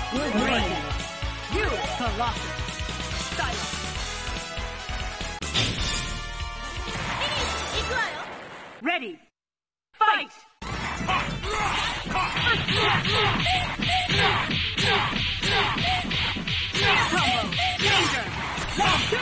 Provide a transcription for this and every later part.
Good brain. You, Colossus. Silence. Ready. Fight! Combo. Danger. Level 2.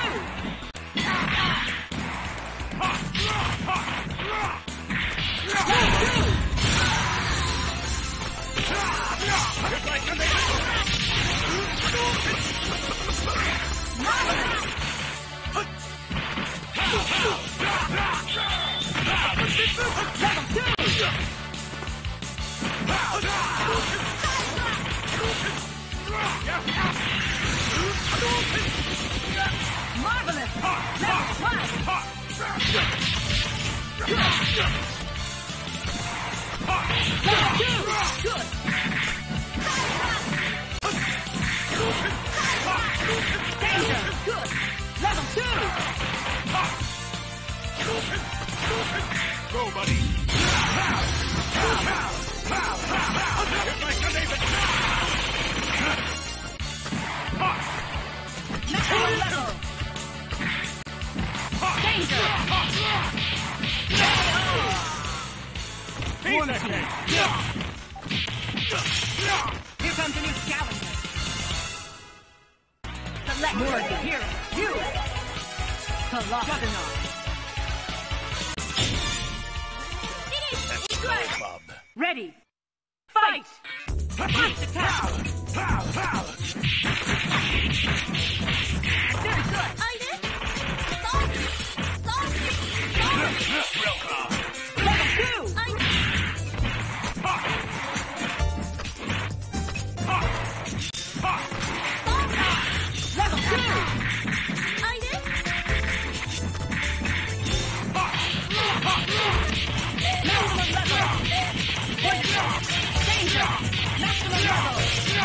Marvelous! Level 1! Level 2! Good! Danger! Good! Level 2! Go, buddy! Maximum level! Danger! War machine! Here comes a new challenger! Select more of the hero! You! Colossus! Juggernaut! Ready! Fight! First attack! Very good! Level 2! Level 2! Maximum level! Danger! Maximum level!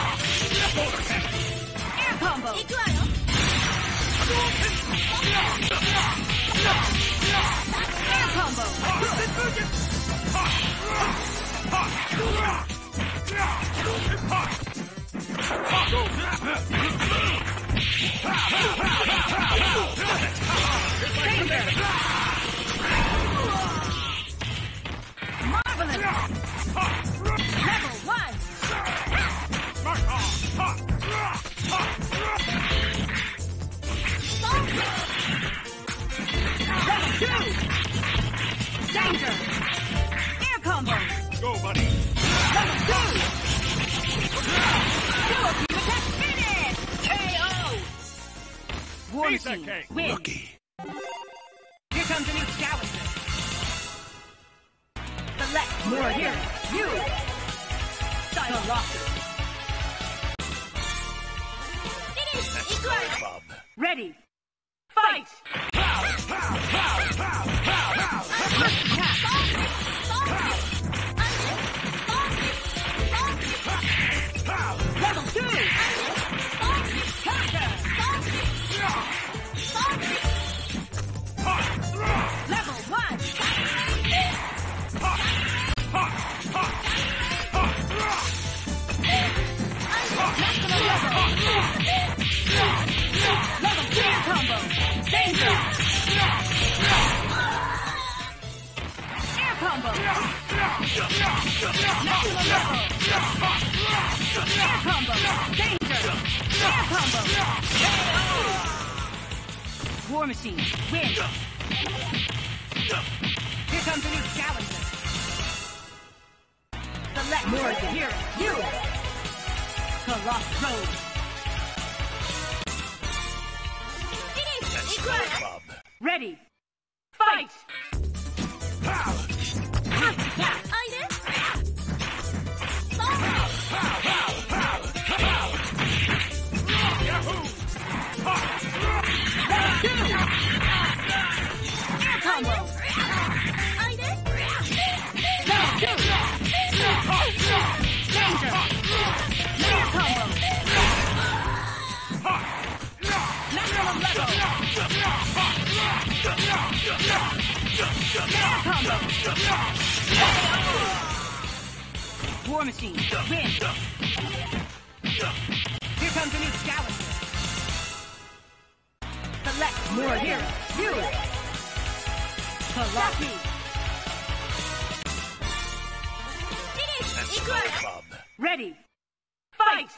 Air combo! Air combo! Danger! Marvelous! Level 1! Level 2! Danger! Air combo! Go, buddy! Level 2! Dual team attack finish! KO! War machine win! Lucky. Here comes a new challenger! Select more heroes! You! Colossus! Ready! Fight! Level 2! Counter! Level 1! Maximum level! Level 2 combo! Danger! Air combo! Maximum level! Air combo! Danger! Air combo! War machine win! Here comes a new challenger! Select more of the hero! You! Colossus Road! Ready! Fight! First attack! Level 2! Air combo! Level 2! Danger! Air combo! Maximum level! Air combo! War machine win! More hero. You. Kalaki. Ready. Fight.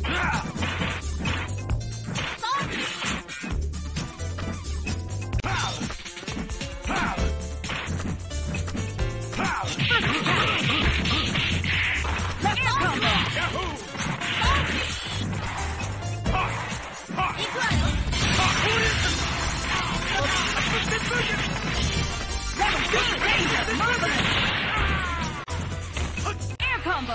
Air combo.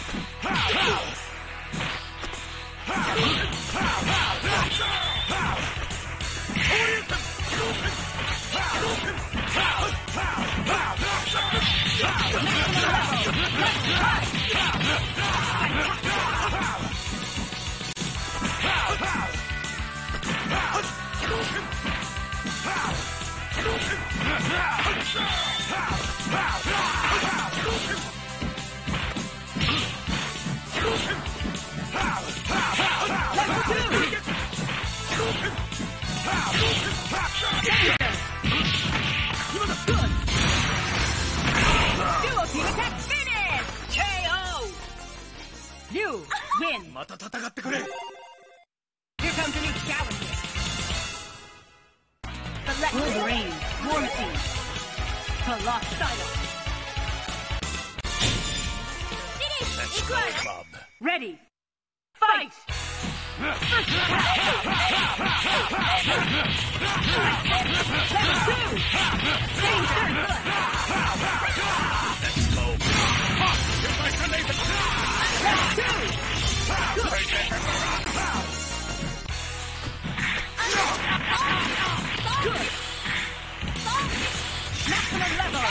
You win. また戦ってくれ。 Here comes a new challenger. Select Wolverine, War Machine, Colossus. Let's go, Bob. Ready. Fight. First attack. Level 2. Staying third foot. Let's go. Level 2. Good. Maximum level.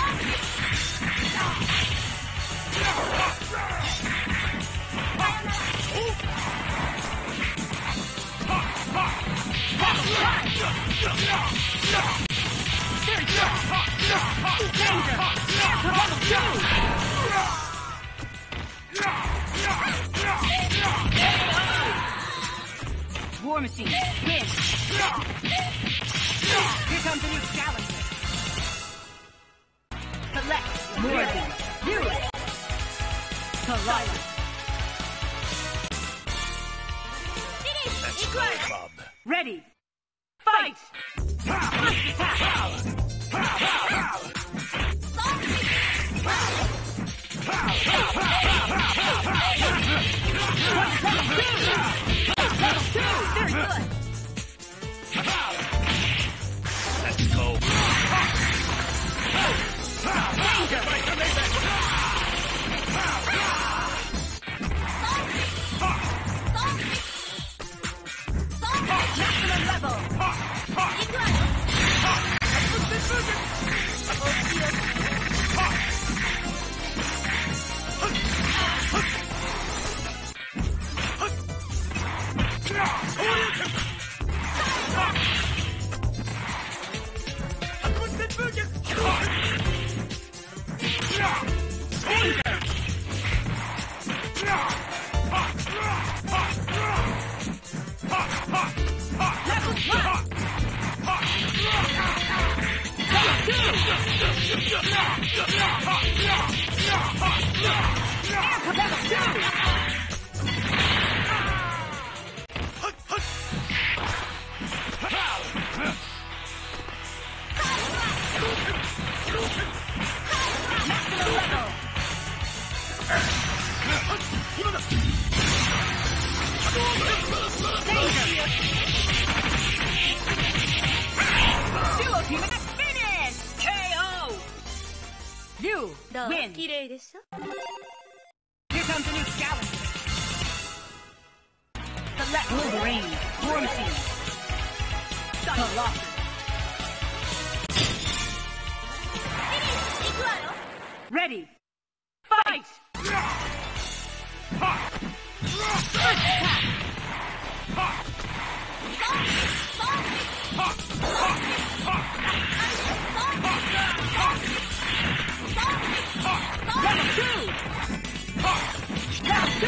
War Machine, win. Here comes a new challenger. Select Morgan, you. Colossus. Let's go, Bob. Ready. Fight. First attack. Level 2. Very good. Let's go. Maximum level. You win. Here comes a new challenger. Select Wolverine, War Machine, Colossus. Ready. Fight. First attack. Level 2. Level 2.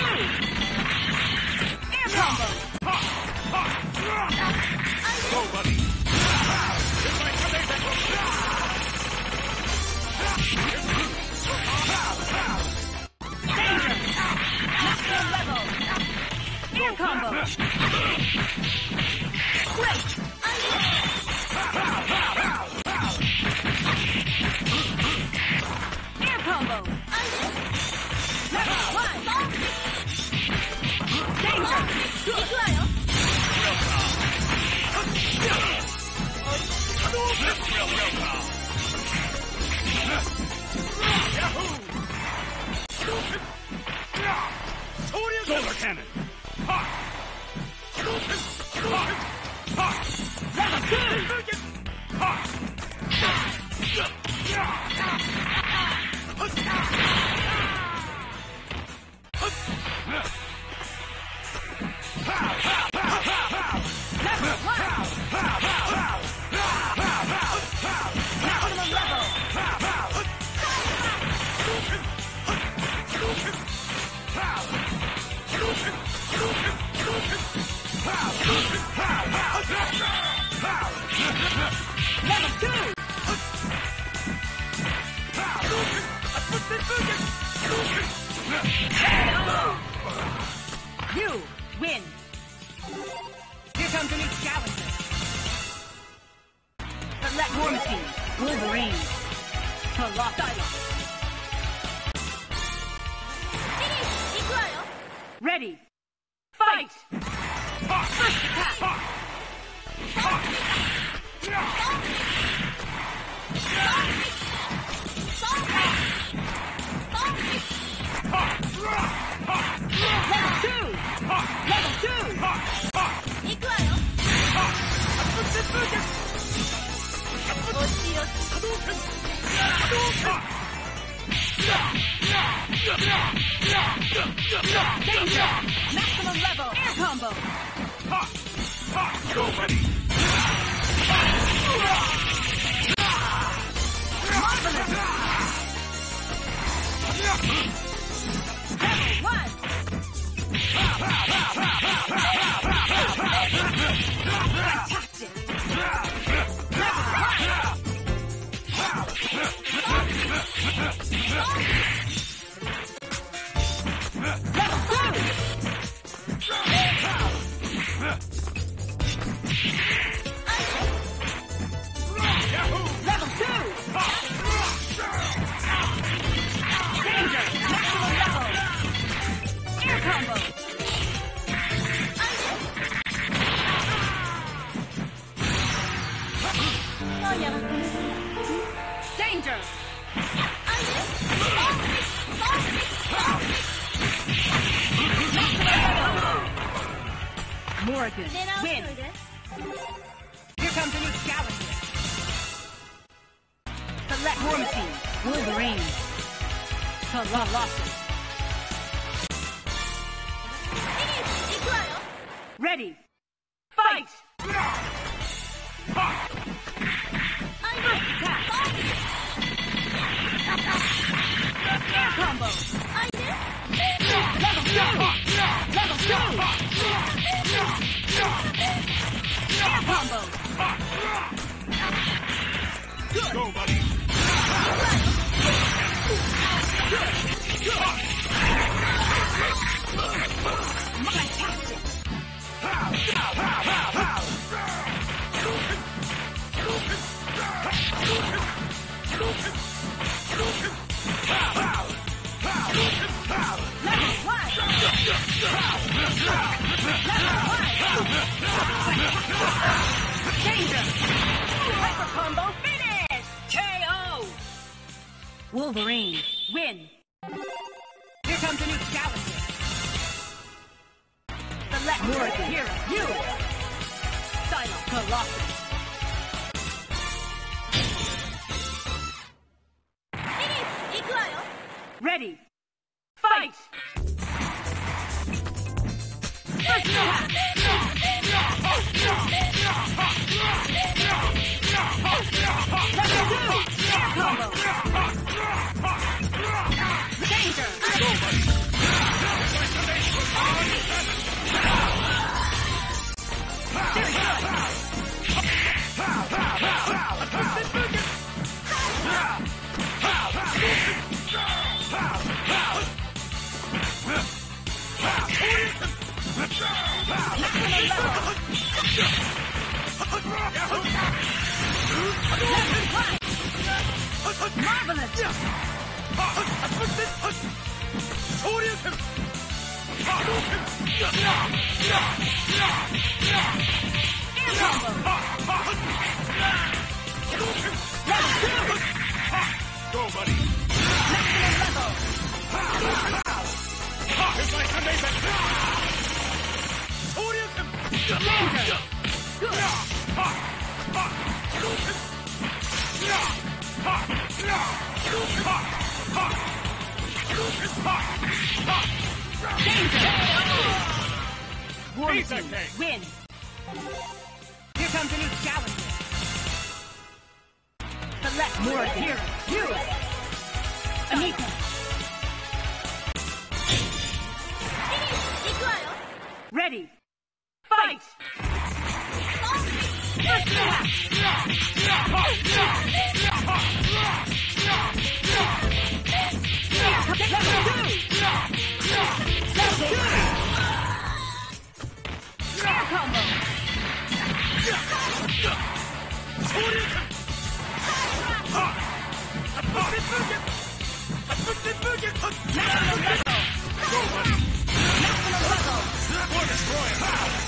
Air combo. Go, buddy. Air combo. Great. Air combo. Level 1. Danger. Solar cannon. Ha! Level 2. Ha! Level 1. Maximum level. Level 2. You win. Here comes a new challenger. Select War Machine. Wolverine. Colossus. Ready. Fight. First attack. Level 2. Level 2. Danger. Maximum level. Air combo. Go ready. Marvelous. Level 1. Fantastic. Level 2. Danger. Maximum level. Air combo. Danger. Morrigan, win. Here comes a new challenger. Select War Machine. Wolverine. Colossus. Ready. Fight. First attack. Air combo. Level 2. Level 2. Air combo. Good. Go, buddy. Fantastic. Level 1. Danger. Hyper combo finish. KO. Wolverine, win. Here comes a new challenger. Select Morrigan. Here, you. Silent Colossus. Ready. Fight. First attack. Level 2. Air combo. Danger. Very good. Marvelous! Go, buddy. Here's my Kameza. War Machine, win! Here comes a new challenger. Select more of the heroes. You! Anita! Ready! Fight! First attack! Air combo! Go, buddy. War Destroyer.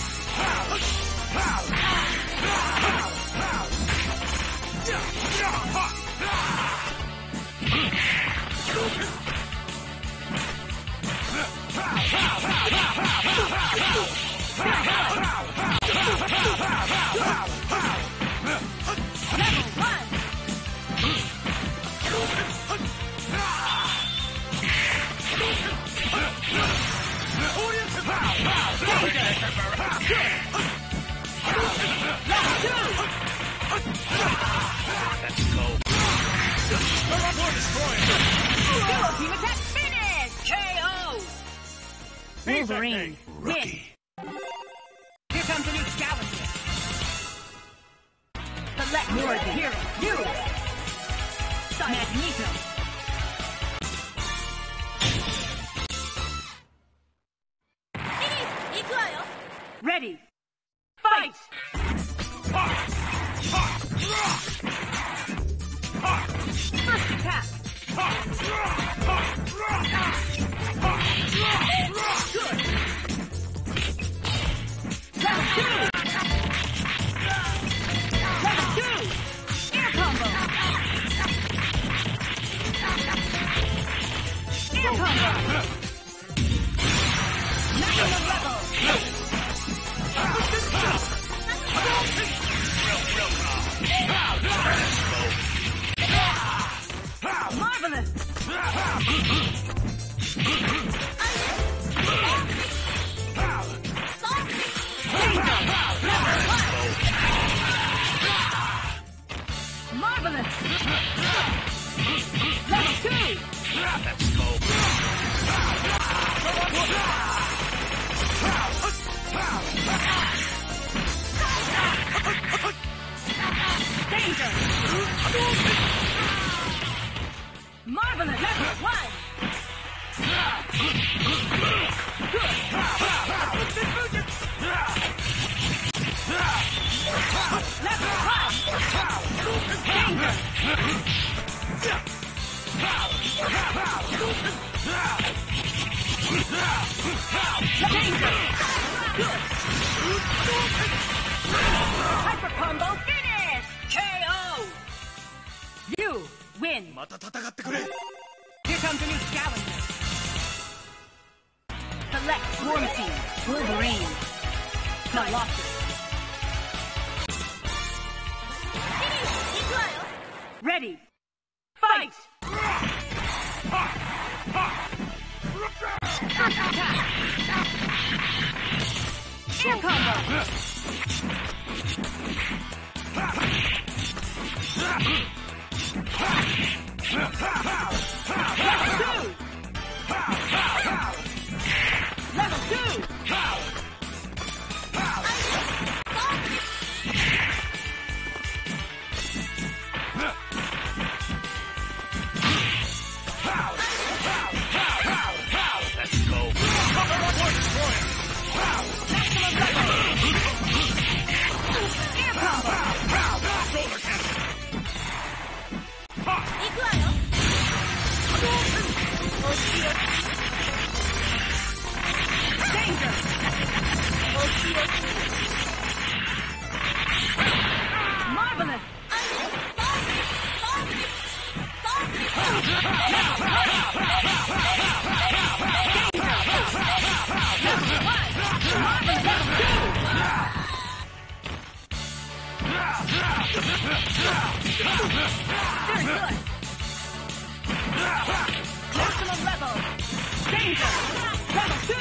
Let's go. War Destroyer. Duo team attack finish! KO! Wolverine, win! Here comes a new challenger. Select more of the heroes. You! Magneto! Ready! Fight! First attack! Good! Level 2! Level 2! Air combo! Air combo! Maximum level! Marvelous! Marvelous! Level 2! Let's go. Danger! Marvelous! Level 1! Good! Level 1! Danger! Danger! Good! Hyper combo finish! KO! You win! また戦ってくれ。 Here comes a new challenger. Select War Machine, Wolverine, Colossus. Ready! Fight! First attack! Air combo! Level 2! Let's go. War Destroyer. Maximum level! Air combo! Solar Cannon. 이거요? Marvelous! Very good! Maximum level! Danger! Level 2!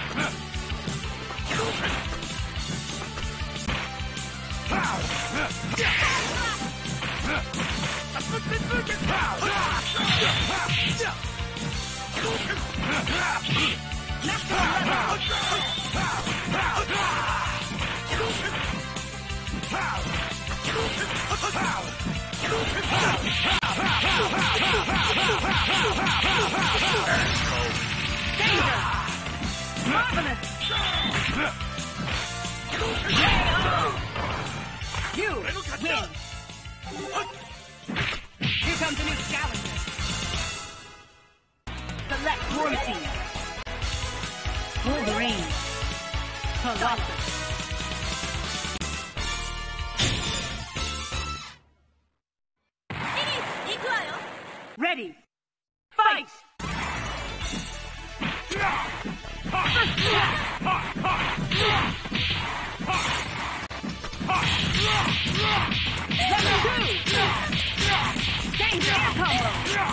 Danger! Marvelous! You win! Here comes a new challenger. Select War Machine. Wolverine. Colossus. Ready. Fight! Level 2! Danger air combo!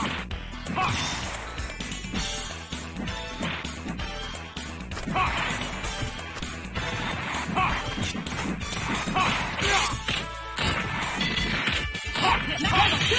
Level 2!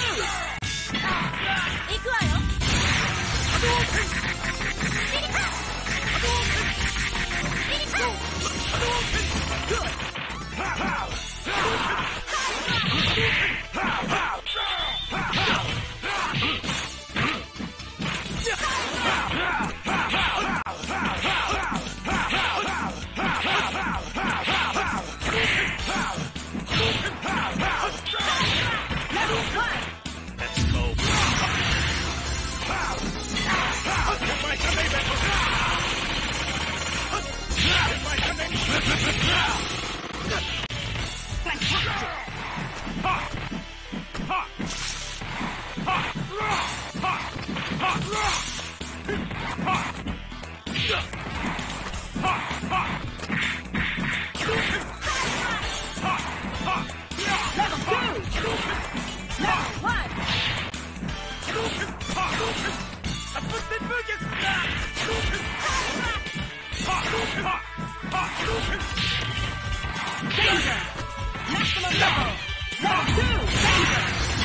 Danger! Maximum level! Level 2! Danger!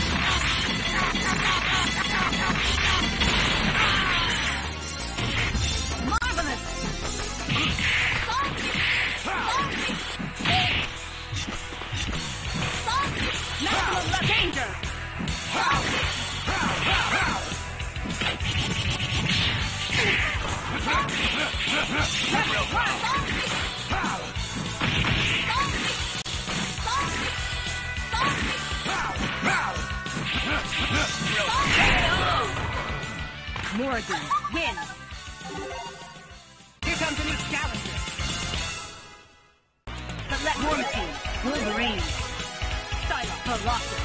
Marvelous! Maximum level! Danger! Level 1! Morgan wins. Here comes a new challenger. Select War Machine. Wolverine. Style Colossus.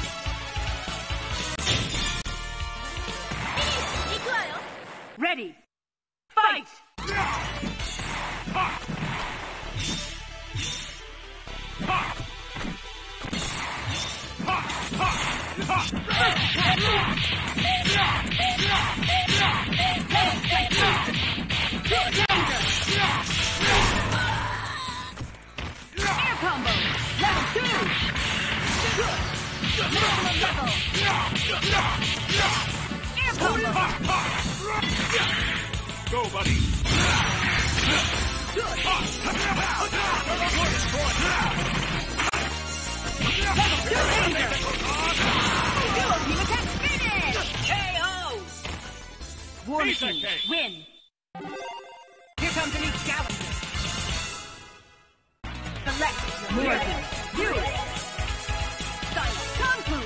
Ready. Fight! Air combo! Level 2! Good! Maximum level! Air combo! Go, buddy! Good! Level 2 danger! Duo team attack finish! KO! War Machine win! Here comes a new challenger. Select Morgan. Yuri. Style Kung Fu.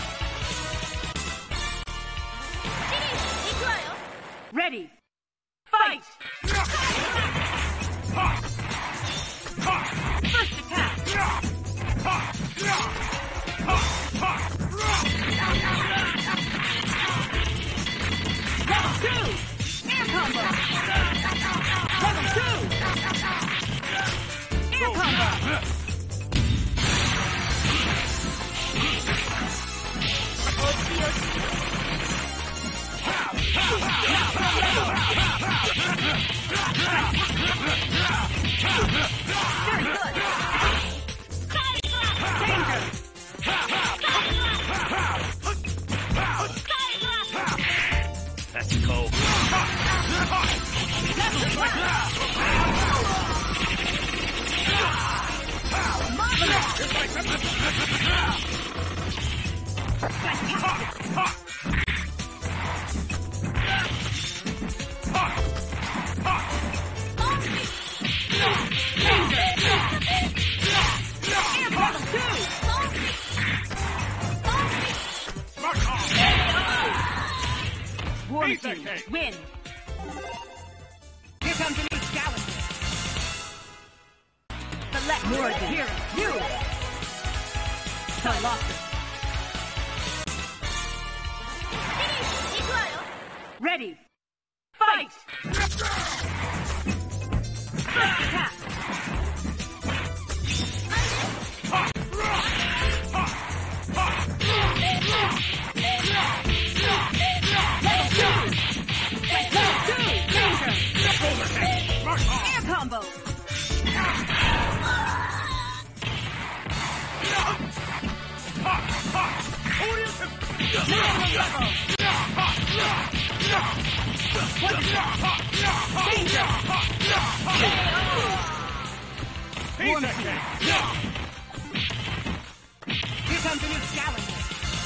Ready. Fight! Let's go. War team, win. Here comes a new challenger. Select Morgan. Here, you. Colossus. Ready. Fight. First attack. Air combo. Here comes a new challenger.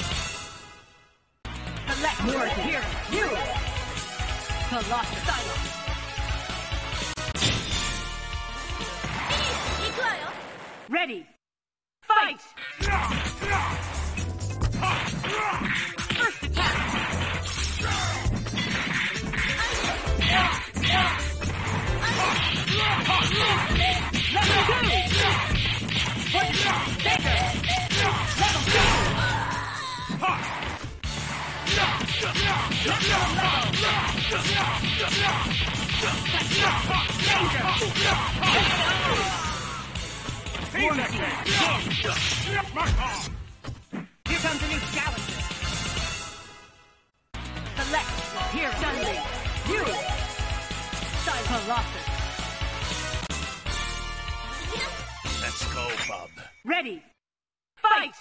Select Morgan. Here, you. Colossus. Silence. Ready. Fight. First attack. Level 2. Taker. Level 2. Here comes a new challenger. Select. Here, Dudley. You. Colossus. Let's go, bub. Ready. Fight.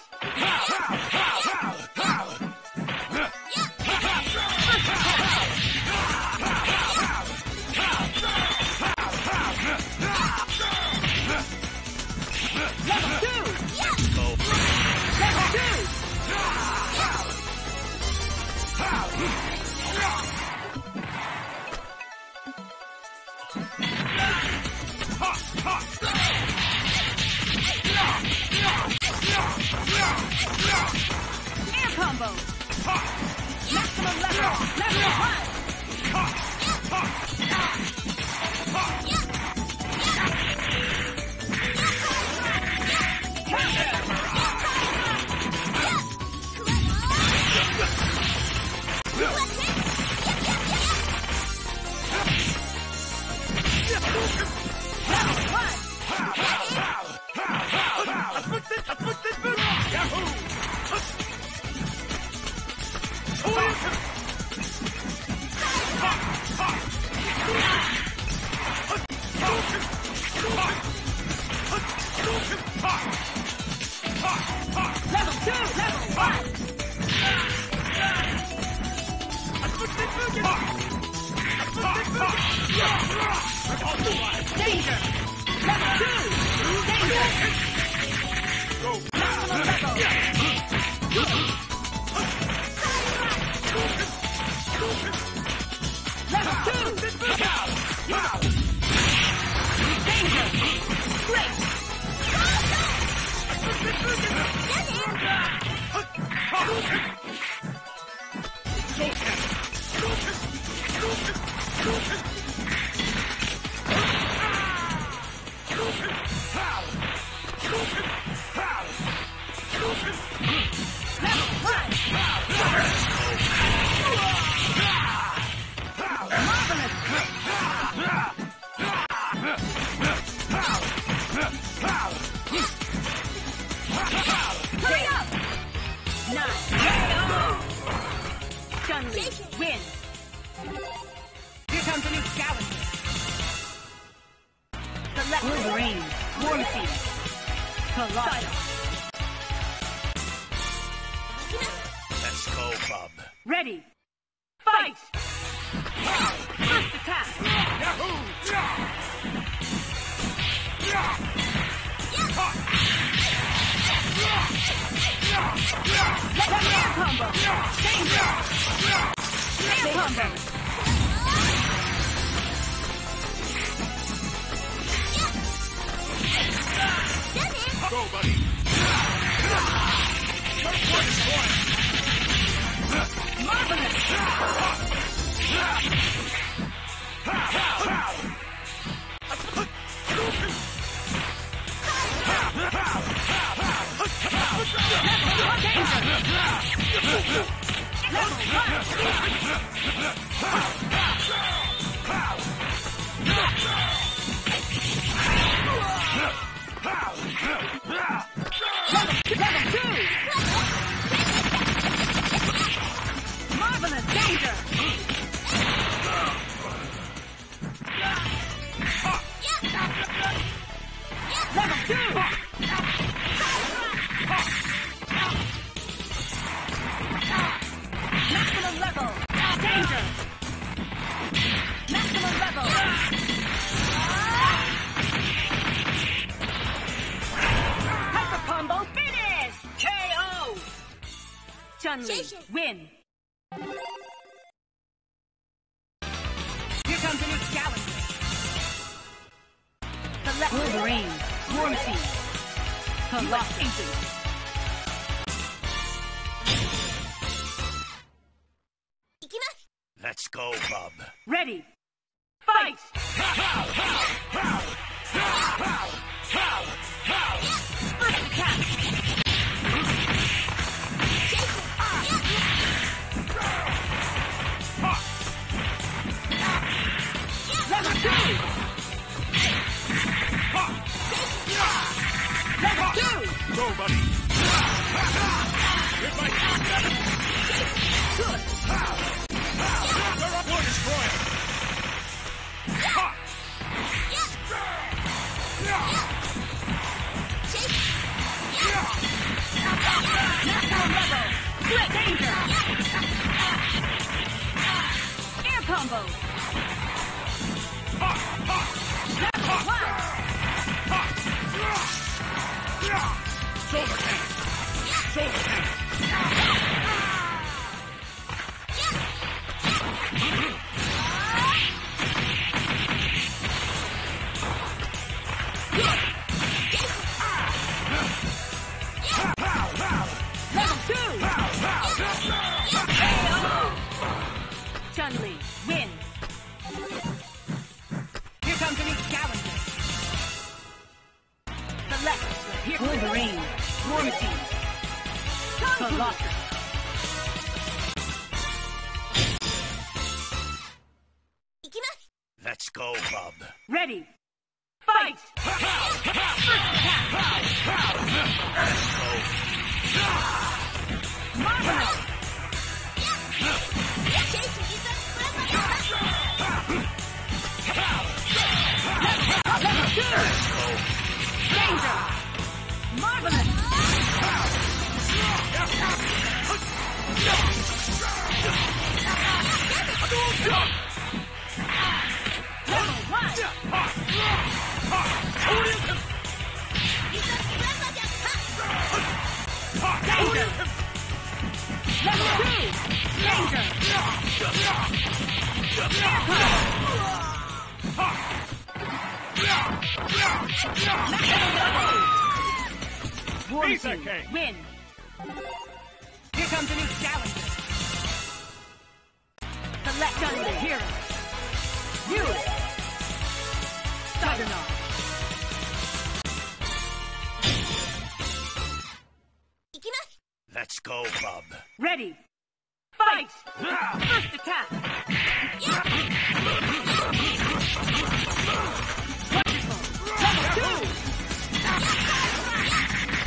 Level 2. Let's go. Level 2. Air combo. Maximum level. Level 1. Chun-Li, win. Here comes a new challenger. Select Wolverine, War Machine, Colossus. Let's go, bub. Ready, fight! First attack. Air combo. Danger. Air combo. Go, buddy. Marvelous. Marvelous danger. Level 2. Maximum level. Danger. Maximum level. Hyper combo finish. KO. Chun-Li, win. Here comes a new challenger. Select Wolverine, War Machine, Colossus. Let's go, bub. Ready, fight! First attack. Level 2. Level 2. Go, buddy. Hit my Good. They're up for destroyer. Maximum level. Split danger. Air combo. Level 1. Shoulder cannon. Shoulder cannon. Level 2. Chun-Li, win. Here comes a new challenger. Select Wolverine, War Machine, Colossus. Let's go, bub. Ready, fight! First attack. Marvelous. Level 2. Danger. Marvelous. Level 1. Danger. Level 2. Danger. War Piece of Machine, cake. win. Here comes a new challenger. Select Chun-Li, hero. You. Juggernaut. Let's go, bub. Ready. Fight! First attack. Wonderful. Level 2.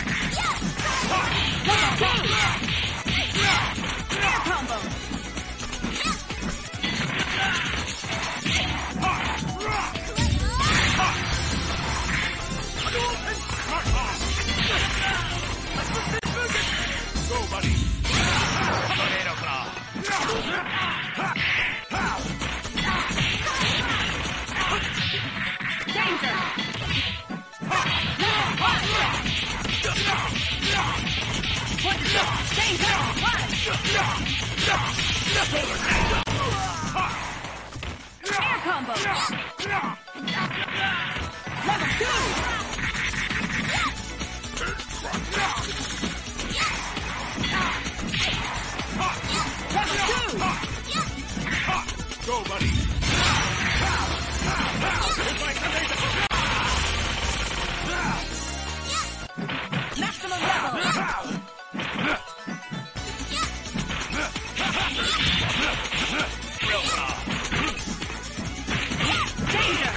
Level 2. Air combo. Danger! One! Air combo! Level 2! Level 2! Go, buddy. Maximum level! Danger!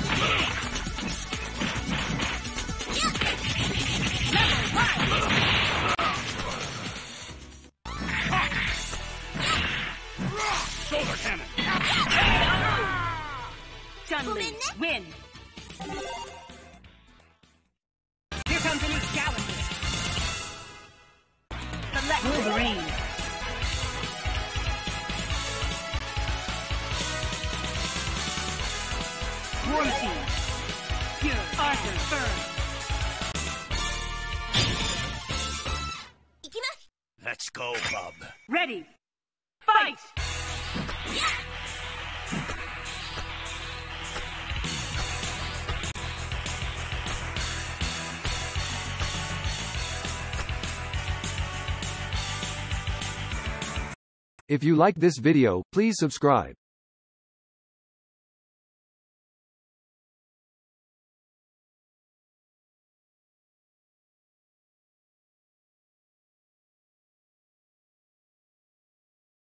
Level 1! Solar cannon. Chun-Li, win! Here comes a new challenger. Select Wolverine. War Machine. Pure Arthur Burns. Let's go, bub. Ready. Fight! If you like this video, please subscribe.